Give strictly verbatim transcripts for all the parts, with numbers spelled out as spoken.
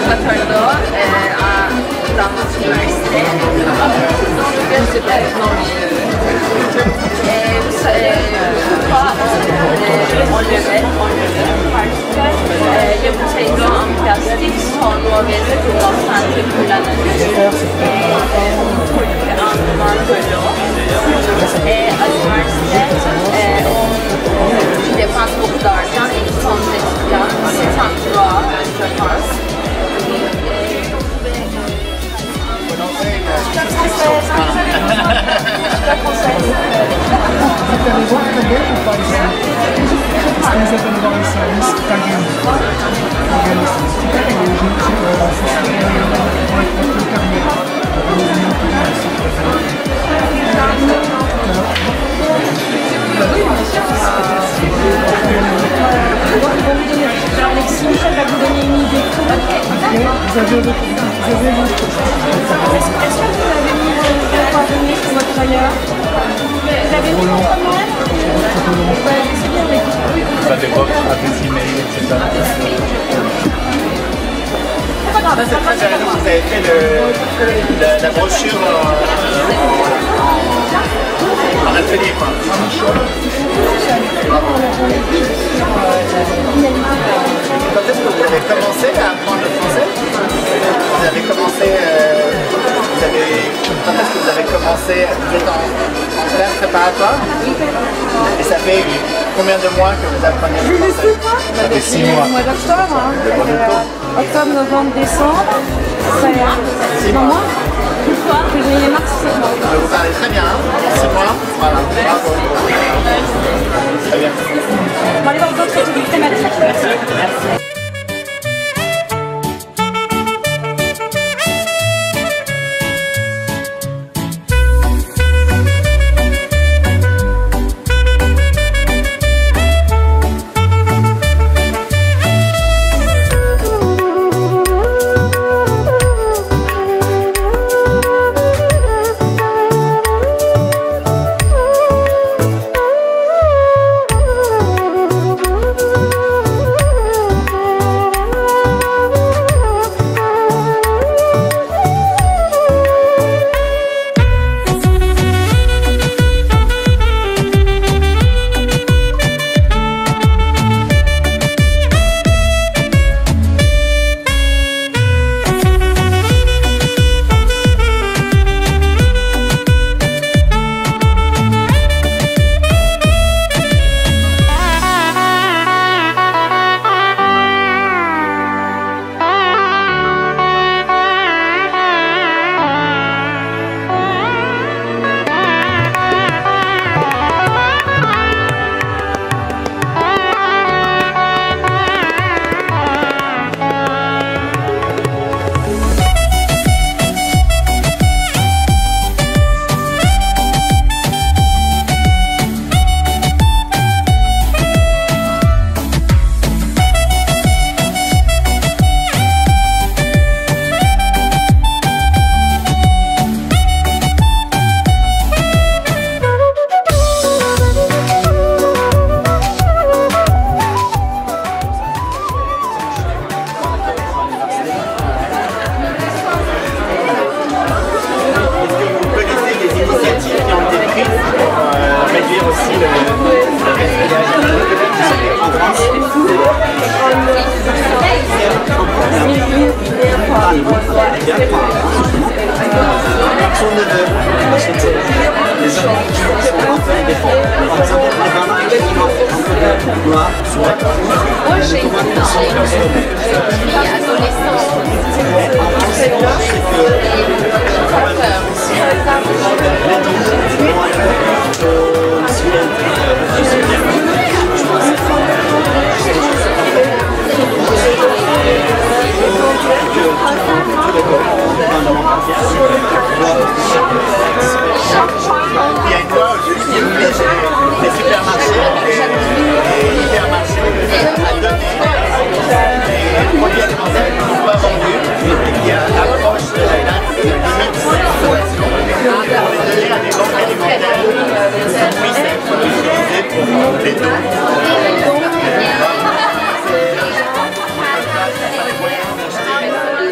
Waterloo euh, à Dartmouth Université. Super, non mais... Et ça, pas en level, en level, parce que yapıcıyla en plastik sonra ve kullanılan kullanılır. Antman bölü. À l'université, on dépense beaucoup d'argent et ils sont étudiants. C'est un droit, je pense. Je suis française. La française. Vous allez voir Kagel ou pas ici? Est-ce que vous êtes allé dans les services Kagel? Kagel aussi. Super, et j'ai une petite alors Alexis Michel va vous donner une idée. Vous avez votre... Est-ce que vous avez mis vos coordonnées sur votre flyer? Vous avez mis votre mail? C'est bien avec vous. Ça dépend avec email, et cetera. C'est pas grave. C'est très intéressant, vous avez fait le, la, la brochure en, en atelier, quoi. Quand est-ce que vous avez commencé à apprendre le français? Vous avez commencé, euh, vous avez, quand est-ce que vous avez commencé, vous êtes en, en classe préparatoire? Et ça fait combien de mois que vous apprenez le français? Ça fait six mois. Le mois d'octobre, hein. euh, octobre, novembre, décembre, c'est non moins. Février, mars, c'est bon. Vous parlez très bien, hein? six mois, voilà, bravo. Très bien. On va aller voir d'autres thématiques. Merci. Moi j'ai une fille adolescente. Il y a une loi aujourd'hui qui oblige les supermarchés et les hypermarchés à donner des produits alimentaires qui ne sont pas vendus et qui approchent de la date limite de consommation pour les donner à des banques alimentaires qui puissent être utilisées pour les dons.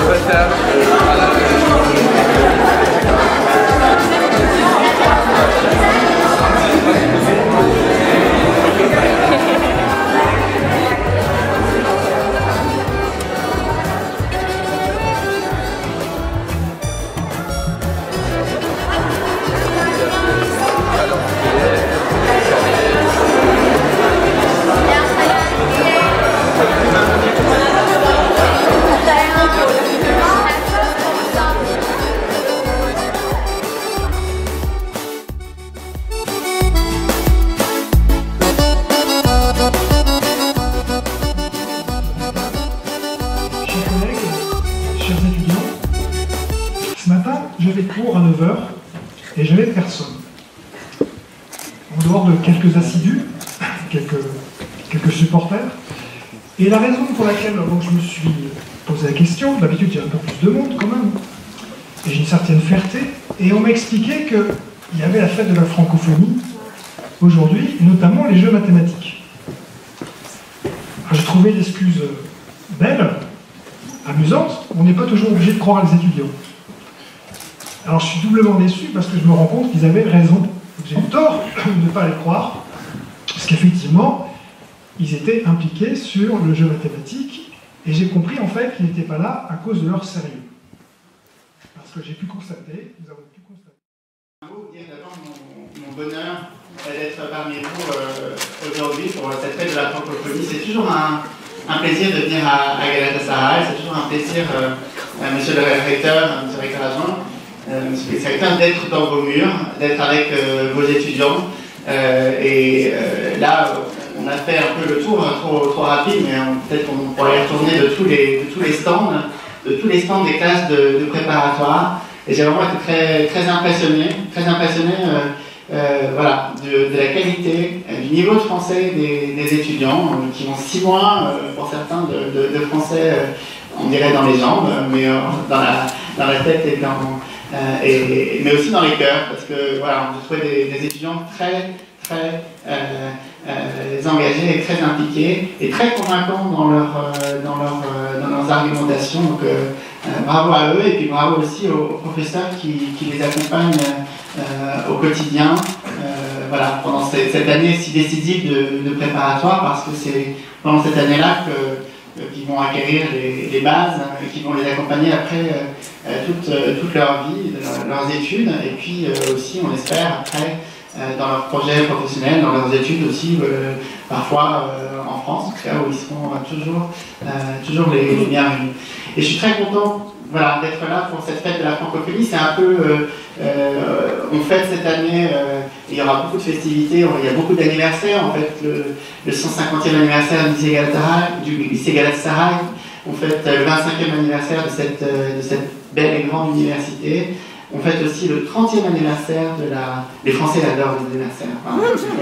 J'avais cours à neuf heures et j'avais personne. En dehors de quelques assidus, quelques, quelques supporters. Et la raison pour laquelle donc, je me suis posé la question, d'habitude il y a un peu plus de monde quand même, et j'ai une certaine fierté, et on m'a expliqué qu'il y avait la fête de la francophonie aujourd'hui, notamment les jeux mathématiques. J'ai trouvé l'excuse belle, amusante, on n'est pas toujours obligé de croire les étudiants. Alors je suis doublement déçu parce que je me rends compte qu'ils avaient raison. J'ai eu tort de ne pas les croire, parce qu'effectivement, ils étaient impliqués sur le jeu mathématique, et j'ai compris en fait qu'ils n'étaient pas là à cause de leur sérieux. Parce que j'ai pu constater, nous avons pu constater. Dire d'abord mon, mon bonheur d'être parmi vous euh, aujourd'hui pour cette fête de la francophonie. C'est toujours un, un plaisir de venir à, à Galatasaray, c'est toujours un plaisir, euh, euh, monsieur le recteur, monsieur le recteur adjoint, euh, monsieur le secrétaire, d'être dans vos murs, d'être avec euh, vos étudiants. Euh, et euh, là, on a fait un peu le tour, hein, trop, trop rapide, mais peut-être qu'on pourrait y retourner de tous, les, de tous les stands, de tous les stands des classes de, de préparatoires. Et j'ai vraiment été très, très impressionné, très impressionné euh, euh, voilà, de, de la qualité, euh, du niveau de français des, des étudiants, euh, qui ont six mois, euh, pour certains, de, de, de français, euh, on dirait dans les jambes, mais euh, dans, la, dans la tête et dans, euh, et, mais aussi dans les cœurs, parce que voilà, j'ai trouvé des, des étudiants très, très euh, euh, engagés et très impliqués, et très convaincants dans, leur, euh, dans, leur, euh, dans leurs argumentations. Donc, euh, Euh, bravo à eux, et puis bravo aussi aux, aux professeurs qui, qui les accompagnent euh, au quotidien, euh, voilà, pendant cette, cette année si décisive de, de préparatoire, parce que c'est pendant cette année-là que, qu'ils vont acquérir les, les bases, et qui vont les accompagner après euh, toute, toute leur vie, leurs études, et puis euh, aussi, on espère, après, euh, dans leurs projets professionnels, dans leurs études aussi, euh, parfois euh, en France, en tout cas, où ils seront euh, toujours, euh, toujours les, les bienvenus. Et je suis très content voilà, d'être là pour cette fête de la francophonie. C'est un peu, euh, euh, on fête cette année, euh, il y aura beaucoup de festivités, il y a beaucoup d'anniversaires. En fait, le, le cent cinquantième anniversaire du lycée Galatasaray, du lycée Galatasaray. On fête le vingt-cinquième anniversaire de cette, de cette belle et grande université. On fête aussi le trentième anniversaire de la... Les Français adorent les anniversaires. Enfin,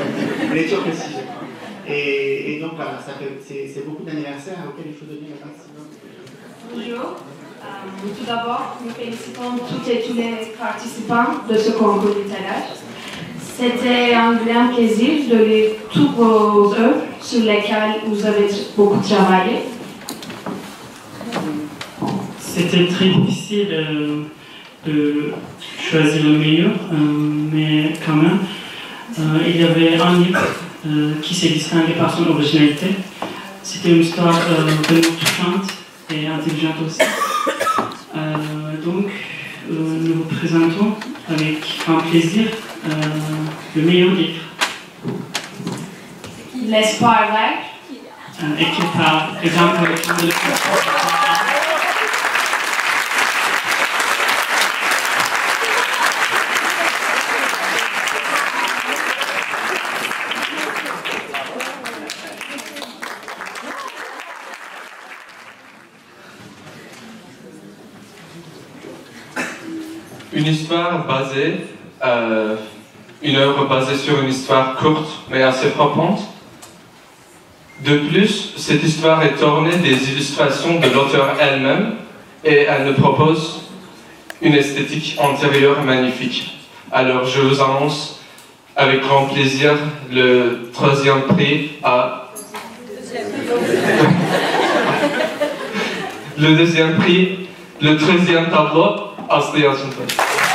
les Turcs aussi, je crois. Et, et donc voilà, c'est beaucoup d'anniversaires auxquels il faut donner le maximum. Bonjour. Euh, tout d'abord, nous félicitons toutes et tous les participants de ce concours du théâtre. C'était un grand plaisir de lire tous vos œuvres sur lesquelles vous avez beaucoup travaillé. C'était très difficile euh, de choisir le meilleur, euh, mais quand même, euh, il y avait un livre euh, qui s'est distingué par son originalité. C'était une histoire euh, vraiment touchante et intelligente aussi. Euh, donc, euh, nous vous présentons avec grand plaisir euh, le meilleur livre. L'espoir vert. Euh, écrit par Jean-Paul de Une histoire basée, euh, une œuvre basée sur une histoire courte mais assez frappante. De plus, cette histoire est ornée des illustrations de l'auteur elle-même et elle nous propose une esthétique antérieure magnifique. Alors je vous annonce avec grand plaisir le troisième prix à... Le deuxième prix Le treizième tableau, Aslı Yalçıntaş.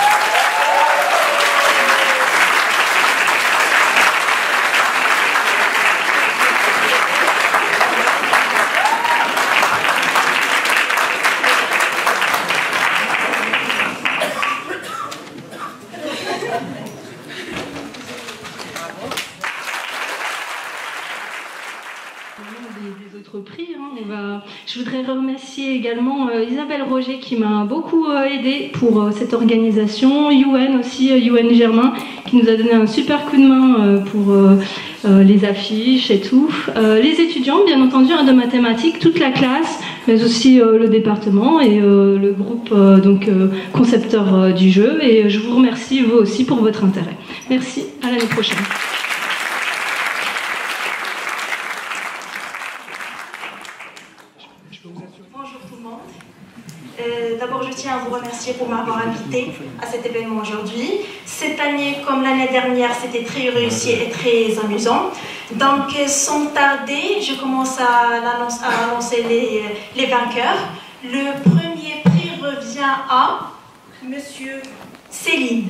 Des autres prix. Hein. On va... Je voudrais remercier également euh, Isabelle Roger qui m'a beaucoup euh, aidé pour euh, cette organisation, U N aussi, euh, U N Germain, qui nous a donné un super coup de main euh, pour euh, euh, les affiches et tout. Euh, les étudiants, bien entendu, hein, de mathématiques, toute la classe, mais aussi euh, le département et euh, le groupe euh, donc, euh, concepteur euh, du jeu. Et je vous remercie, vous aussi, pour votre intérêt. Merci, à l'année prochaine. Bonjour tout le monde. Euh, D'abord, je tiens à vous remercier pour m'avoir invité à cet événement aujourd'hui. Cette année, comme l'année dernière, c'était très réussi et très amusant. Donc, sans tarder, je commence à, annoncer, à annoncer les, les vainqueurs. Le premier prix revient à Monsieur Céline.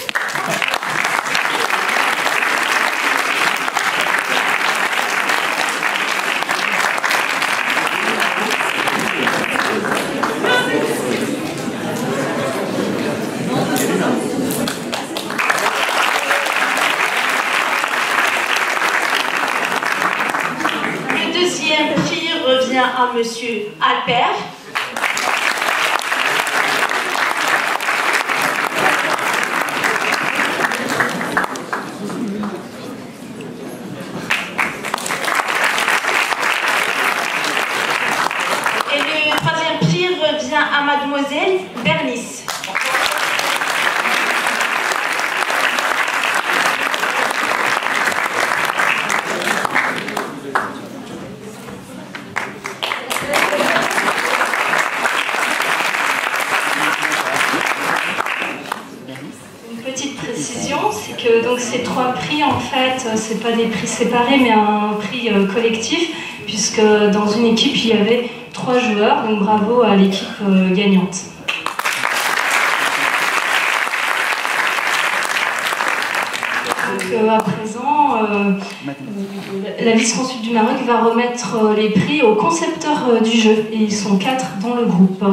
Le deuxième prix revient à Monsieur Albert. Et le troisième prix revient à Mademoiselle Bernice. Petite précision, c'est que donc ces trois prix en fait, c'est pas des prix séparés mais un prix euh, collectif, puisque dans une équipe il y avait trois joueurs, donc bravo à l'équipe euh, gagnante. Donc euh, à présent, euh, la vice-consul du Maroc va remettre euh, les prix aux concepteurs euh, du jeu, et ils sont quatre dans le groupe.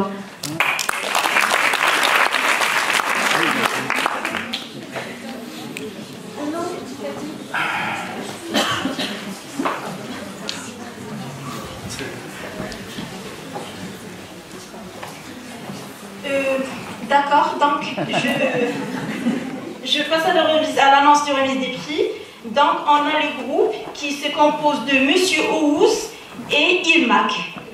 Euh, D'accord, donc je, je passe à l'annonce de remise des prix. Donc on a le groupe qui se compose de Monsieur Ous et Ilmac.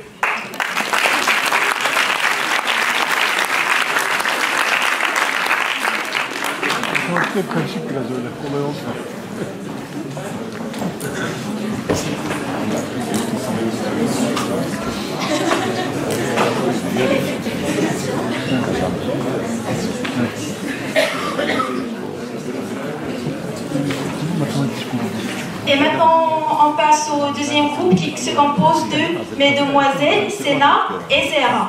Et maintenant, on passe au deuxième groupe qui se compose de Mesdemoiselles Sénat et Zéra.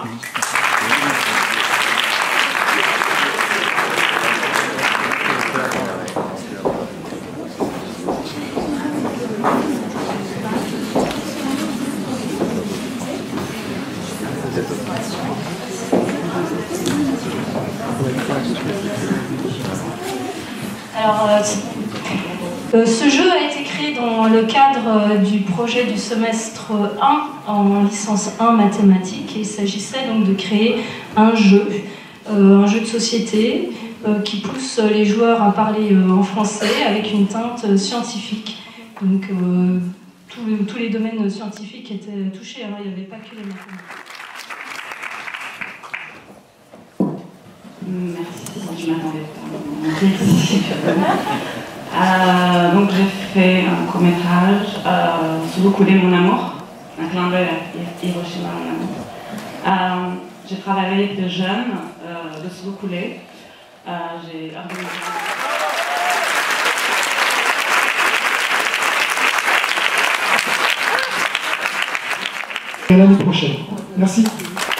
Alors, euh, euh, ce jeu a été créé dans le cadre euh, du projet du semestre un en licence un mathématiques. Il s'agissait donc de créer un jeu, euh, un jeu de société euh, qui pousse les joueurs à parler euh, en français avec une teinte euh, scientifique. Donc, euh, tous, les, tous les domaines scientifiques étaient touchés, hein, il n'y avait pas que les mathématiques. Merci, je m'attendais pas. Euh, donc j'ai fait un court-métrage, euh, Sous vous coulez mon amour, un clin d'œil à Hiroshima mon amour. Euh, j'ai travaillé avec des jeunes euh, de Sous vous coulez. Euh, j'ai organisé... Et à l'année prochaine. Merci.